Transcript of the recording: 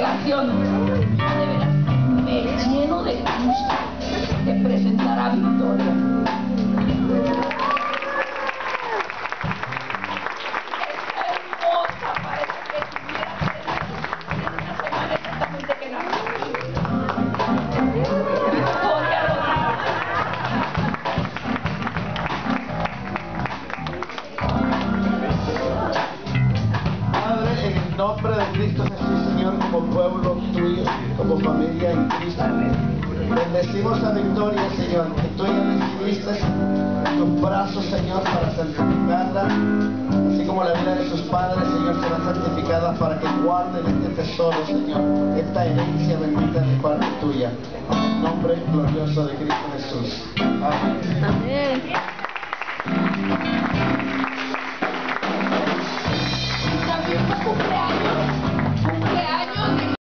congregación, de veras, me lleno de gusto de presentar a Victoria. Está hermosa, parece que tuviera en una semana exactamente que nació. Victoria Padre, en el nombre de Cristo Jesús, Señor, como pueblo tuyo, como familia en Cristo, bendecimos a Victoria, Señor, que tú ya decidiste tus brazos, Señor, para santificarla, así como la vida de sus padres, Señor, será santificada para que guarden este tesoro, Señor, esta herencia bendita de parte tuya, en el nombre glorioso de Cristo Jesús. Amén. Amén.